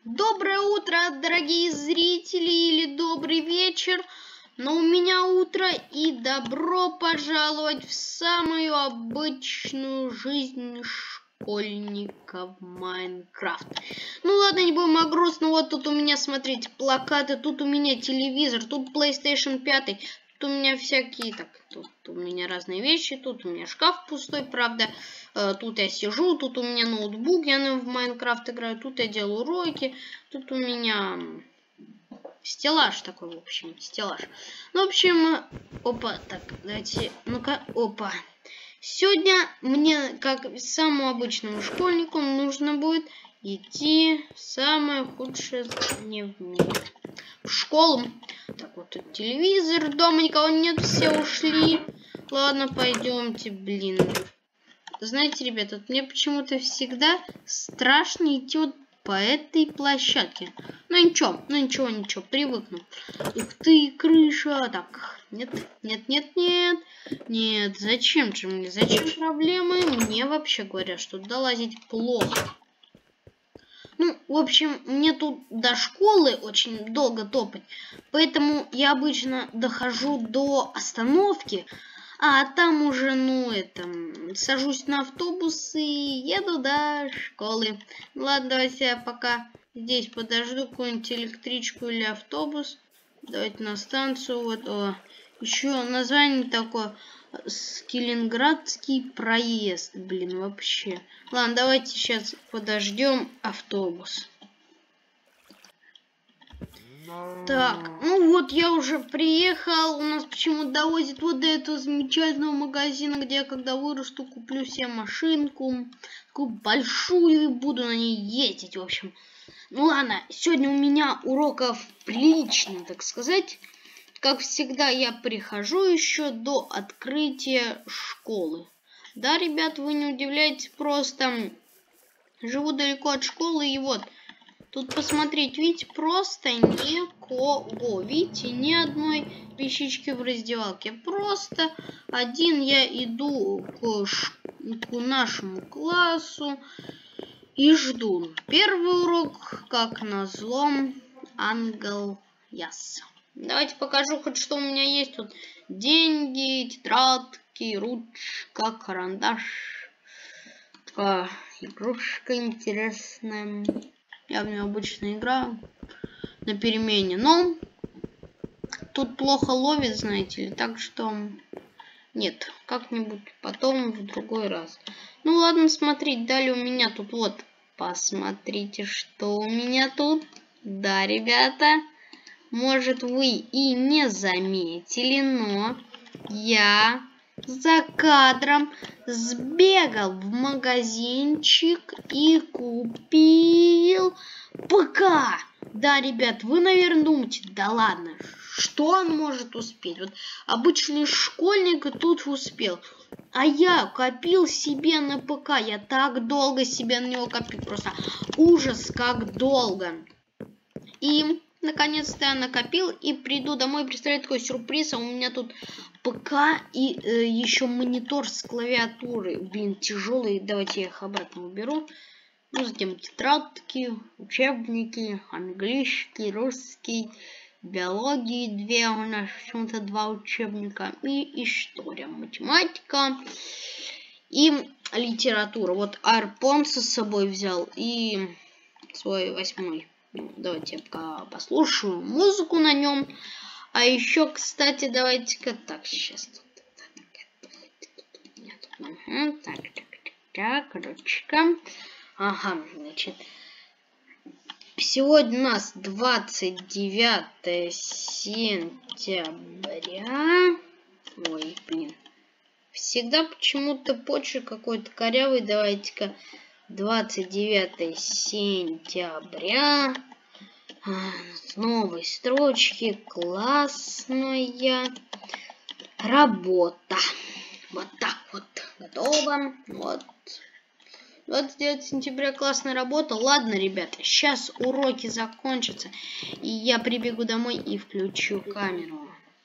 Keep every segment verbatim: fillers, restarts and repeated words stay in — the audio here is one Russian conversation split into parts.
Доброе утро, дорогие зрители, или добрый вечер. Но у меня утро, и добро пожаловать в самую обычную жизнь школьника в Майнкрафт. Ну ладно, не будем о грустном. Вот тут у меня, смотрите, плакаты, тут у меня телевизор, тут плейстейшн пять. Тут у меня всякие, так, тут у меня разные вещи, тут у меня шкаф пустой, правда. Тут я сижу, тут у меня ноутбук, я в Майнкрафт играю, тут я делаю уроки, тут у меня стеллаж такой, в общем, стеллаж. Ну, в общем, опа, так, давайте, ну-ка, опа. Сегодня мне, как самому обычному школьнику, нужно будет идти в самое худшее здание в мире. В школу. Так, вот тут телевизор, дома никого нет, все ушли. Ладно, пойдемте, блин. Знаете, ребята, вот мне почему-то всегда страшно идти вот по этой площадке. Ну ничего, ну ничего, ничего, привыкну. Ух ты, крыша. Так, нет, нет, нет, нет. Нет, зачем же мне, зачем проблемы? Мне вообще говорят, что туда лазить плохо. Ну, в общем, мне тут до школы очень долго топать. Поэтому я обычно дохожу до остановки. А там уже, ну, это, сажусь на автобус и еду до школы. Ладно, давайте я пока здесь подожду какую-нибудь электричку или автобус. Давайте на станцию. Вот, о. Еще название такое. Скилинградский проезд. Блин, вообще. Ладно, давайте сейчас подождем автобус. Так, ну вот я уже приехал. У нас почему-то довозит вот до этого замечательного магазина, где я когда вырасту куплю себе машинку. Такую большую и буду на ней ездить, в общем. Ну ладно, сегодня у меня уроков прилично, так сказать. Как всегда, я прихожу еще до открытия школы. Да, ребят, вы не удивляйтесь, просто живу далеко от школы и вот... Тут посмотреть, видите, просто никого. Видите, ни одной вещички в раздевалке. Просто один я иду к, ш... к нашему классу и жду. Первый урок, как назло, ангел яс. Давайте покажу хоть что у меня есть тут. Деньги, тетрадки, ручка, карандаш. Такая игрушка интересная. Я в нее обычно играю на перемене, но тут плохо ловит, знаете ли, так что нет, как-нибудь потом в другой раз. Ну ладно, смотрите, далее у меня тут вот, посмотрите, что у меня тут. Да, ребята, может вы и не заметили, но я за кадром сбегал в магазинчик и купил ПК. Да, ребят, вы, наверное, думаете, да ладно, что он может успеть? Вот обычный школьник тут успел. А я копил себе на ПК. Я так долго себе на него копил. Просто ужас, как долго. И... наконец-то я накопил и приду домой. Представляю, такой сюрприз. А у меня тут ПК и э, еще монитор с клавиатурой. Блин, тяжелые. Давайте я их обратно уберу. Ну, затем тетрадки, учебники, английский, русский, биологии две. У нас почему-то два учебника. И история, математика и литература. Вот Арпонса с собой взял и свой восьмой. Давайте я пока послушаю музыку на нем. А еще, кстати, давайте-ка так, сейчас. Так, так, так, ручка. Ага, значит. Сегодня у нас двадцать девятое сентября. Ой, блин. Всегда почему-то почерк какой-то корявый. Давайте-ка. двадцать девятое сентября. С новой строчки. Классная работа. Вот так вот. Готово. Вот. двадцать девятое сентября. Классная работа. Ладно, ребята. Сейчас уроки закончатся. И я прибегу домой и включу камеру.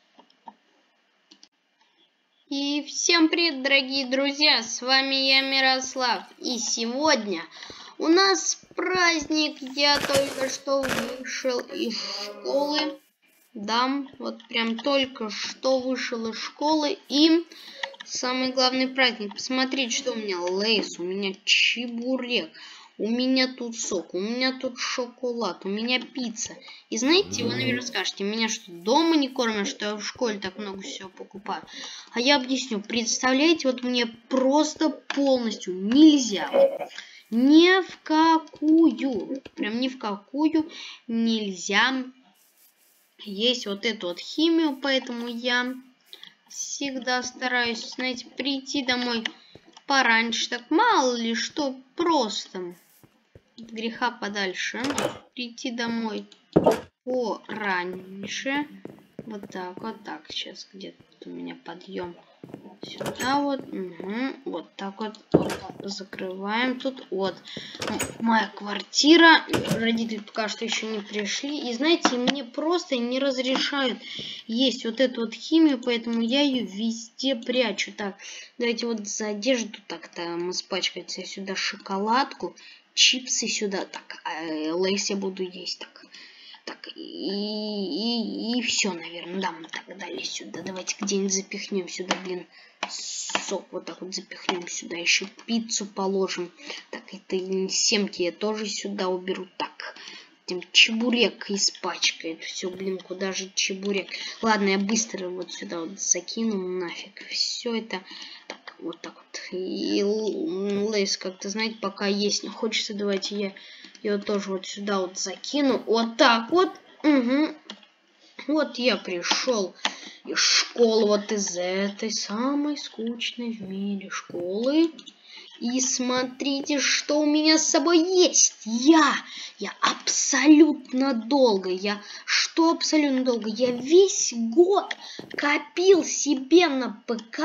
И всем привет, дорогие друзья. С вами я, Мирослав. И сегодня... У нас праздник. Я только что вышел из школы. Да, вот прям только что вышел из школы. И самый главный праздник. Посмотрите, что у меня лейс, у меня чебурек. У меня тут сок, у меня тут шоколад, у меня пицца. И знаете, вы, наверное, скажете, меня что, дома не кормят, что я в школе так много всего покупаю? А я объясню. Представляете, вот мне просто полностью нельзя, ни в какую, прям ни в какую нельзя есть вот эту вот химию, поэтому я всегда стараюсь, знаете, прийти домой пораньше, так мало ли что, просто от греха подальше, прийти домой пораньше, вот так, вот так, сейчас где-то у меня подъем сюда вот, угу, вот так вот, вот закрываем тут, вот моя квартира, родители пока что еще не пришли, и знаете, мне просто не разрешают есть вот эту вот химию, поэтому я ее везде прячу. Так, давайте вот за одежду так-то мы испачкаемся, сюда шоколадку, чипсы сюда, так, э, лейс я буду есть, так. Так, и, и, и все, наверное, да, мы так далее сюда. Давайте где-нибудь запихнем сюда, блин, сок вот так вот запихнем сюда. Еще пиццу положим. Так, это семки я тоже сюда уберу. Так, этим чебурек испачкает. Все, блин, куда же чебурек? Ладно, я быстро вот сюда вот закину нафиг. Все это... Так, вот так вот. И лейс как-то, знаете, пока есть не хочется, давайте я... Я тоже вот сюда вот закину. Вот так вот. Угу. Вот я пришел из школы. Вот из этой самой скучной в мире школы. И смотрите, что у меня с собой есть. Я. Я абсолютно долго. Я что абсолютно долго? Я весь год копил себе на ПК.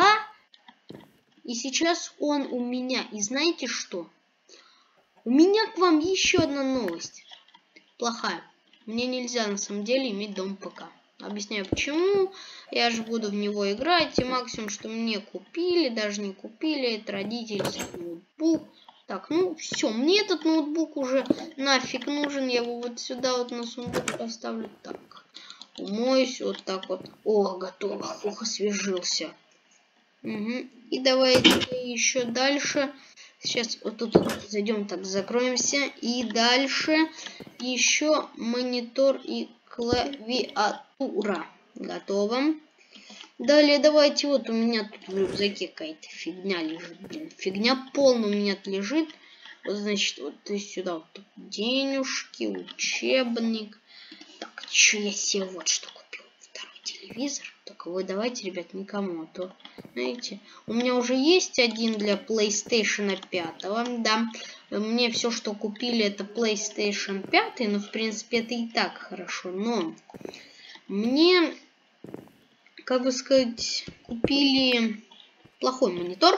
И сейчас он у меня. И знаете что? У меня к вам еще одна новость. Плохая. Мне нельзя на самом деле иметь дом ПК. Объясняю почему. Я же буду в него играть. И максимум, что мне купили, даже не купили, это родительский ноутбук. Так, ну все. Мне этот ноутбук уже нафиг нужен. Я его вот сюда вот на сундук поставлю. Так. Умоюсь вот так вот. О, готово. Ох, освежился. Угу. И давайте еще дальше. Сейчас вот тут вот зайдем, так, закроемся. И дальше еще монитор и клавиатура. Готово. Далее давайте, вот у меня тут в рюкзаке какая-то фигня лежит. Блин, фигня полная у меня тут лежит. Вот, значит, вот сюда вот денежки, учебник. Так, еще я себе вот что купил. Второй телевизор. Только вы давайте, ребят, никому. А то, знаете, у меня уже есть один для PlayStation пять. Да, мне все, что купили, это PlayStation пять. Ну, в принципе, это и так хорошо. Но мне, как бы сказать, купили плохой монитор.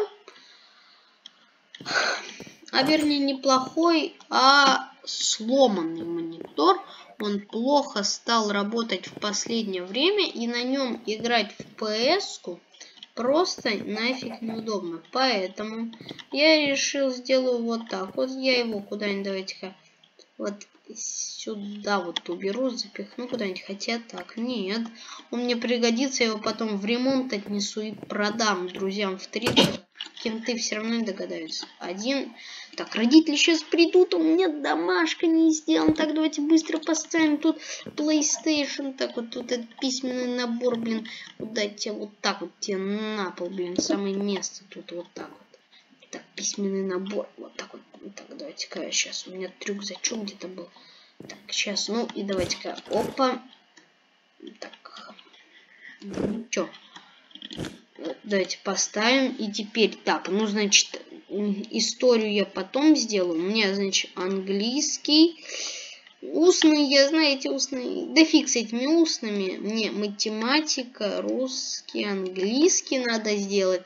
А вернее, не плохой, а сломанный монитор. Он плохо стал работать в последнее время, и на нем играть в пи эс-ку просто нафиг неудобно. Поэтому я решил сделаю вот так. Вот я его куда-нибудь, давайте-ка, вот сюда вот уберу, запихну куда-нибудь. Хотя так, нет. Он мне пригодится, я его потом в ремонт отнесу и продам друзьям в три дэ. Кем-то все равно не догадаются. Один. Так, родители сейчас придут, у меня домашка не сделана. Так, давайте быстро поставим тут PlayStation. Так, вот тут этот письменный набор, блин. Вот дайте вот так вот тебе на пол, блин. Самое место тут вот так вот. Так, письменный набор. Вот так вот. Так, давайте-ка сейчас. У меня рюкзачок где-то был. Так, сейчас. Ну и давайте-ка. Опа. Так. Чё? Давайте поставим. И теперь так, ну, значит, историю я потом сделаю. У меня, значит, английский. Устный, я, знаете, устный. Да фиг с этими устными. Мне математика, русский, английский надо сделать.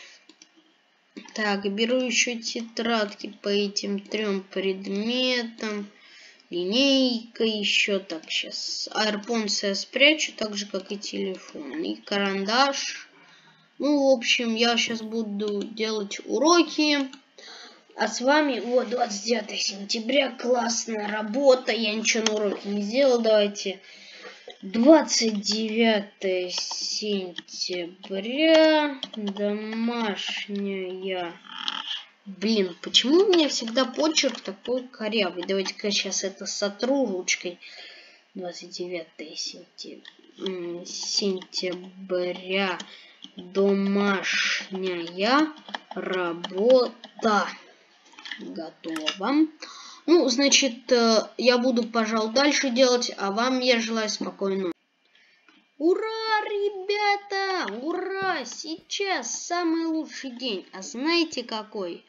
Так, беру еще тетрадки по этим трем предметам. Линейка еще. Так, сейчас AirPods я спрячу, так же, как и телефон. И карандаш. Ну, в общем, я сейчас буду делать уроки. А с вами, вот, двадцать девятое сентября, классная работа, я ничего на уроке не сделал, давайте. двадцать девятое сентября, домашняя. Блин, почему у меня всегда почерк такой корявый? Давайте-ка сейчас это сотру ручкой. двадцать девятое сентября, домашняя работа. Готово. Ну, значит, я буду, пожалуй, дальше делать, а вам я желаю спокойного. Ура, ребята! Ура! Сейчас самый лучший день. А знаете какой?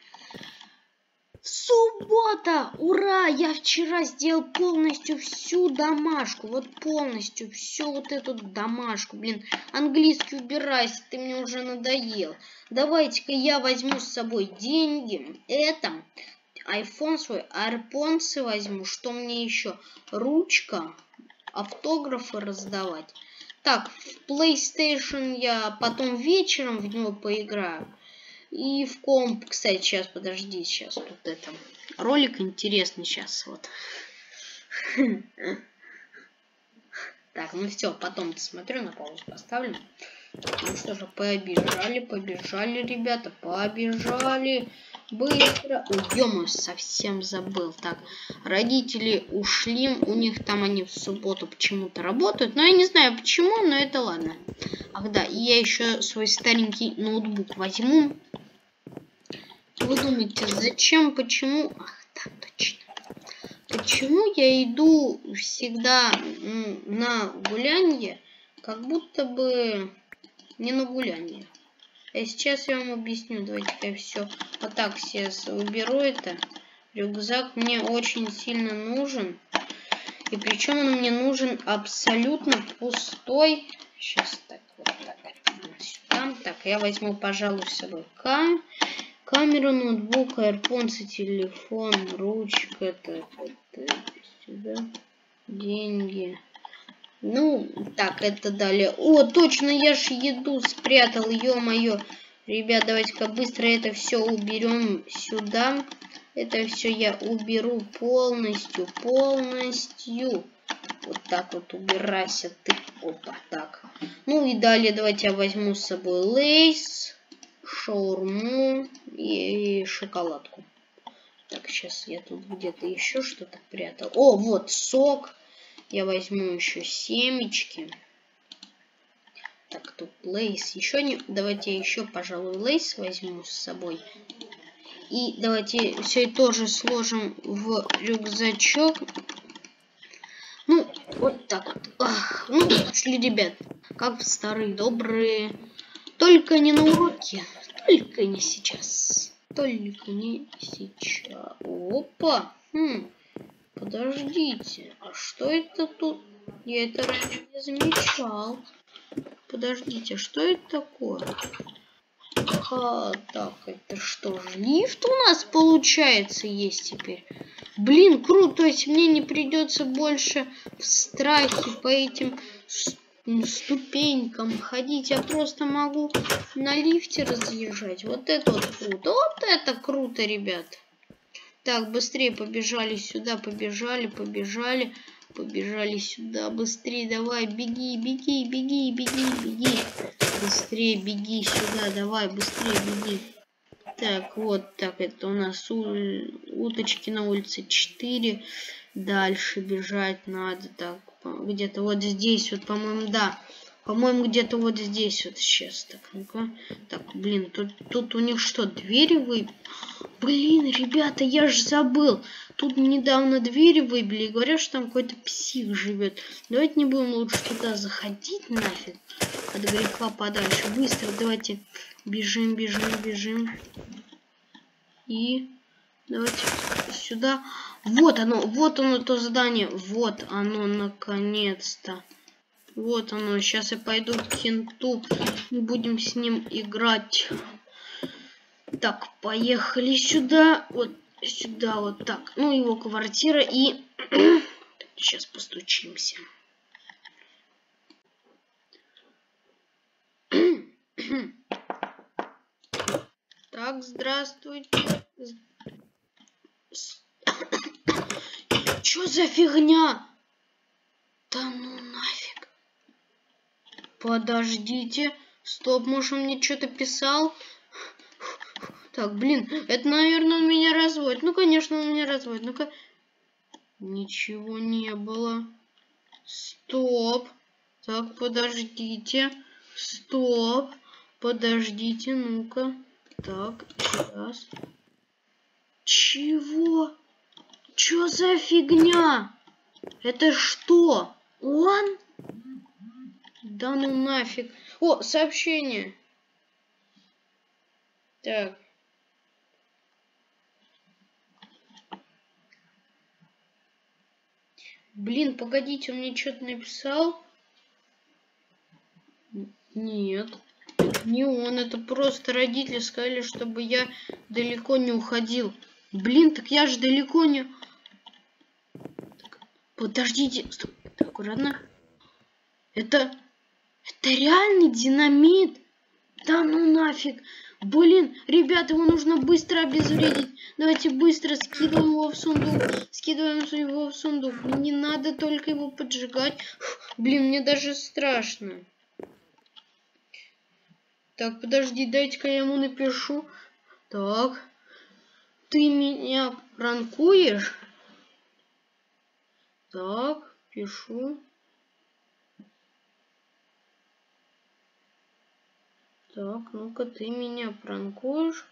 Суббота! Ура! Я вчера сделал полностью всю домашку. Вот полностью всю вот эту домашку. Блин, английский убирайся, ты мне уже надоел. Давайте-ка я возьму с собой деньги. Это iPhone свой, AirPods возьму. Что мне еще? Ручка, автографы раздавать. Так, в PlayStation я потом вечером в него поиграю. И в комп, кстати, сейчас, подожди, сейчас тут это ролик интересный сейчас, вот. Так, ну все, потом досмотрю, на паузу поставлю. Ну что же, побежали, побежали, ребята, побежали. Быстро. Ой, ё-моё, совсем забыл. Так, родители ушли, у них там они в субботу почему-то работают. Но я не знаю почему, но это ладно. Ах да, и я еще свой старенький ноутбук возьму. Вы думаете, зачем, почему? Ах, да, точно. Почему я иду всегда на гулянье, как будто бы не на гулянье? А сейчас я вам объясню. Давайте-ка я все вот так сейчас уберу это. Рюкзак мне очень сильно нужен. И причем он мне нужен абсолютно пустой. Сейчас так, вот так. Сюда. Так, я возьму, пожалуй, с собой кам камеру, ноутбук, AirPods, телефон, ручка. Так, это сюда. Деньги. Ну, так, это далее. О, точно, я ж еду спрятал, ё-моё. Ребят, давайте-ка быстро это все уберем сюда. Это все я уберу полностью, полностью. Вот так вот убирайся ты. Опа, так. Ну и далее давайте я возьму с собой лейс, шаурму и шоколадку. Так, сейчас я тут где-то еще что-то прятал. О, вот сок. Я возьму еще семечки. Так, тут лейс. Еще не... Давайте я еще, пожалуй, лейс возьму с собой. И давайте все это тоже сложим в рюкзачок. Ну, вот так вот. Ах, ну, пошли, ребят. Как в старые добрые. Только не на уроке. Только не сейчас. Только не сейчас. Опа. Хм. Подождите, а что это тут? Я это раньше не замечал. Подождите, что это такое? А, так, это что же, лифт у нас получается есть теперь? Блин, круто, то есть мне не придется больше в страхе по этим ступенькам ходить. Я просто могу на лифте разъезжать. Вот это вот круто. Вот это круто, ребят. Так, быстрее побежали сюда, побежали, побежали, побежали сюда, быстрее, давай, беги, беги, беги, беги, беги, быстрее беги сюда, давай, быстрее беги. Так, вот так, это у нас уточки на улице четыре, дальше бежать надо, так, где-то вот здесь, вот, по-моему, да. По-моему, где-то вот здесь вот сейчас. Так, ну-ка. Так, блин, тут, тут у них что, двери вы... Блин, ребята, я ж забыл. Тут недавно двери выбили и говорят, что там какой-то псих живет. Давайте не будем лучше туда заходить нафиг. От греха подальше. Быстро давайте бежим, бежим, бежим. И давайте сюда. Вот оно, вот оно то здание. Вот оно, наконец-то. Вот оно. Сейчас я пойду к кенту. Мы будем с ним играть. Так, поехали сюда. Вот сюда, вот так. Ну, его квартира. И сейчас постучимся. Так, здравствуйте. Чё за фигня? Да ну нафиг. Подождите. Стоп, может он мне что-то писал? Так, блин, это, наверное, он меня разводит. Ну, конечно, он меня разводит. Ну-ка. Ничего не было. Стоп. Так, подождите. Стоп. Подождите, ну-ка. Так, сейчас. Чего? Чё за фигня? Это что? Он? Да ну нафиг. О, сообщение. Так. Блин, погодите, он мне что-то написал? Нет. Не он, это просто родители сказали, чтобы я далеко не уходил. Блин, так я же далеко не... Так, подождите. Стоп. Так, аккуратно. Это... Это реальный динамит? Да ну нафиг. Блин, ребята, его нужно быстро обезвредить. Давайте быстро скидываем его в сундук. Скидываем его в сундук. Не надо только его поджигать. Фух, блин, мне даже страшно. Так, подожди, дайте-ка я ему напишу. Так. Ты меня пранкуешь? Так, пишу. Так, ну-ка, ты меня пранкуешь?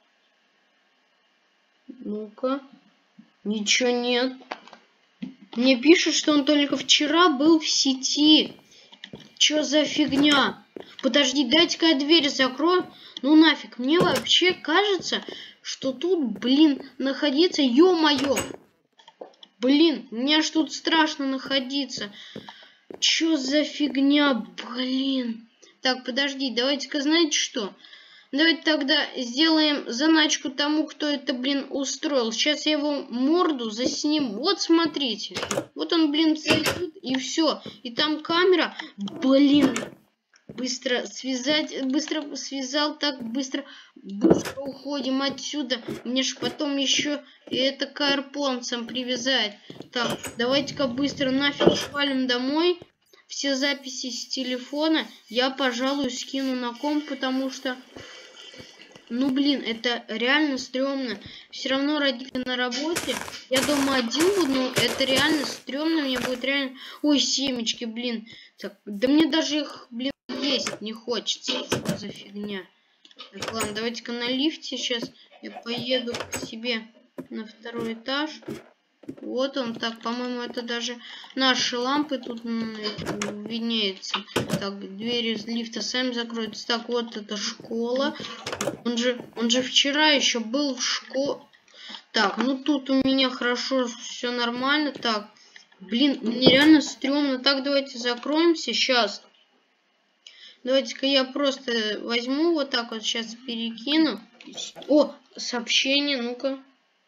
Ну-ка. Ничего нет. Мне пишут, что он только вчера был в сети. Чё за фигня? Подожди, дайте-ка я дверь закрою. Ну нафиг, мне вообще кажется, что тут, блин, находиться, ё-моё. Блин, мне аж тут страшно находиться. Чё за фигня, блин. Так, подожди, давайте-ка, знаете что? Давайте тогда сделаем заначку тому, кто это, блин, устроил. Сейчас я его морду засниму. Вот, смотрите. Вот он, блин, зайдет, и все. И там камера. Блин. Быстро связать. Быстро связал. Так, быстро. Быстро уходим отсюда. Мне ж потом еще и это к арпонцам привязать. Так, давайте-ка быстро нафиг швалим домой. Все записи с телефона я, пожалуй, скину на комп, потому что... Ну, блин, это реально стрёмно. Все равно родители на работе. Я дома один буду, но это реально стрёмно. Мне будет реально... Ой, семечки, блин. Так, да мне даже их, блин, есть не хочется. Что за фигня? Так, ладно, давайте-ка на лифте сейчас я поеду к себе на второй этаж. Вот он, так, по-моему, это даже наши лампы тут виднеются. Так, двери из лифта сами закроются. Так, вот это школа. Он же, он же вчера еще был в школе. Так, ну тут у меня хорошо, все нормально. Так, блин, мне реально стрёмно. Так, давайте закроемся сейчас. Давайте-ка я просто возьму вот так вот, сейчас перекину. О, сообщение, ну-ка.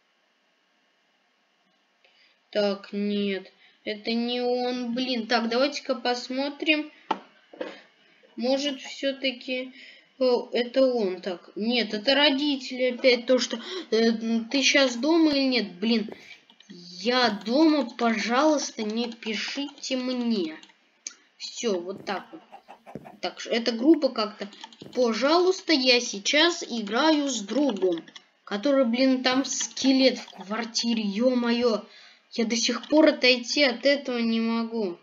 Так, нет, это не он, блин. Так, давайте-ка посмотрим. Может, все-таки это он. Так, нет, это родители опять. То, что э, ты сейчас дома или нет, блин. Я дома, пожалуйста, не пишите мне. Все, вот так вот. Так, эта группа как-то. Пожалуйста, я сейчас играю с другом. Который, блин, там скелет в квартире, ё-моё. Я до сих пор отойти от этого не могу.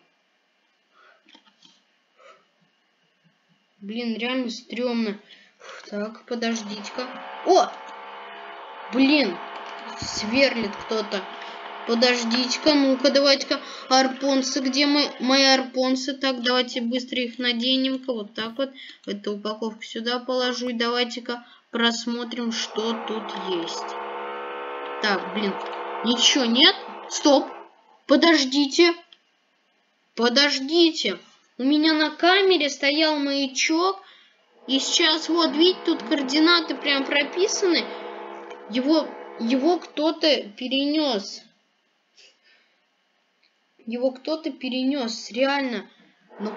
Блин, реально стрёмно. Так, подождите-ка. О! Блин, сверлит кто-то. Подождите-ка, ну-ка, давайте-ка. Арпонсы, где мы? Мои арпонсы. Так, давайте быстро их наденем-ка. Вот так вот. Эту упаковку сюда положу. И давайте-ка просмотрим, что тут есть. Так, блин. Ничего нет? Стоп. Подождите. Подождите. У меня на камере стоял маячок. И сейчас, вот, видите, тут координаты прям прописаны. Его, его кто-то перенес. Его кто-то перенес. Реально. Ну,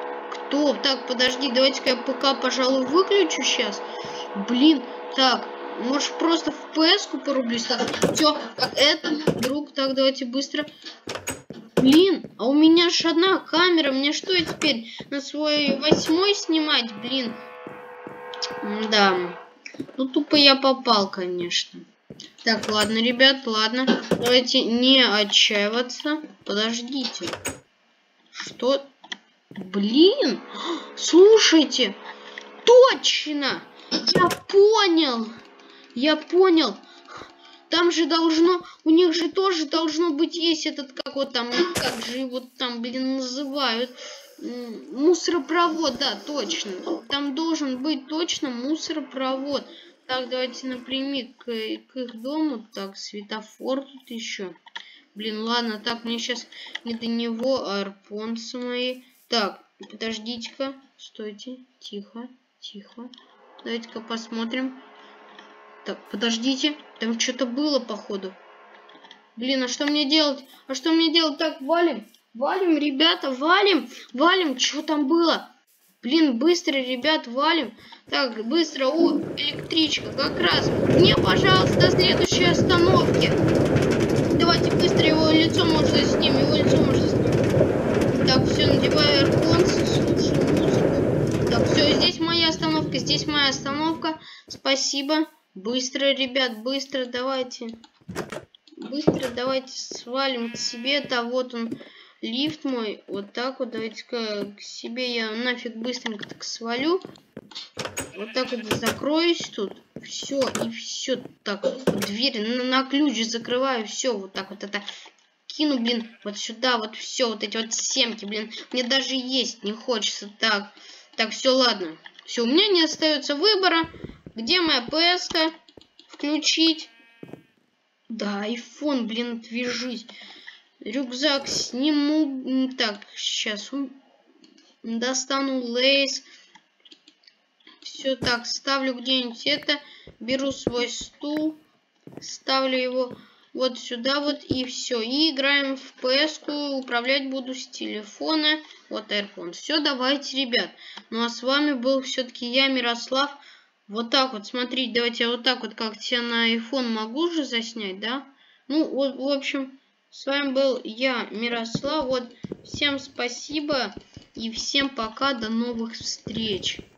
кто? Так, подожди, давайте-ка я ПК, пожалуй, выключу сейчас. Блин, так. Может, просто в пи эс-ку порублюсь? Так, все, это, друг, так, давайте быстро. Блин, а у меня ж одна камера. Мне что теперь на свой восьмой снимать, блин? Да. Ну, тупо я попал, конечно. Так, ладно, ребят, ладно. Давайте не отчаиваться. Подождите. Что? Блин! Слушайте! Точно! Я понял! Я понял! Там же должно... У них же тоже должно быть есть этот... Как вот там... Как же его там, блин, называют? Мусоропровод, да, точно. Там должен быть точно мусоропровод. Так, давайте напрямик к, к их дому. Так, светофор тут еще. Блин, ладно, так, мне сейчас не до него, арпонцы мои. Так, подождите-ка. Стойте, тихо, тихо. Давайте-ка посмотрим. Так, подождите. Там что-то было, походу. Блин, а что мне делать? А что мне делать? Так, валим. Валим, ребята, валим. Валим. Что там было? Блин, быстро, ребят, валим. Так, быстро. О, электричка, как раз. Мне, пожалуйста, до следующей остановки. Давайте быстро его лицо можно снимем. Его лицо можно снимем. Так, все, надеваю AirPods, слушаю музыку. Так, все, здесь моя остановка, здесь моя остановка. Спасибо. Быстро, ребят, быстро, давайте. Быстро давайте свалим к себе. Да, вот он, лифт мой. Вот так вот, давайте-ка к себе я нафиг быстренько так свалю. Вот так вот закроюсь тут. Все, и все. Так, дверь на, на ключ закрываю. Все, вот так вот это кину, блин, вот сюда, вот все, вот эти вот семки, блин. Мне даже есть не хочется. Так, так, все, ладно. Все, у меня не остается выбора. Где моя пи эс-ка? Включить. Да, айфон, блин, отвяжись. Рюкзак сниму. Так, сейчас достану лейс. Все так, ставлю где-нибудь это. Беру свой стул. Ставлю его вот сюда вот и все. И играем в пи эс-ку. Управлять буду с телефона. Вот AirPods. Все, давайте, ребят. Ну а с вами был все-таки я, Мирослав. Вот так вот, смотрите, давайте я вот так вот, как тебе на iPhone могу же заснять, да? Ну, вот, в общем, с вами был я, Мирослав. Вот, всем спасибо и всем пока, до новых встреч.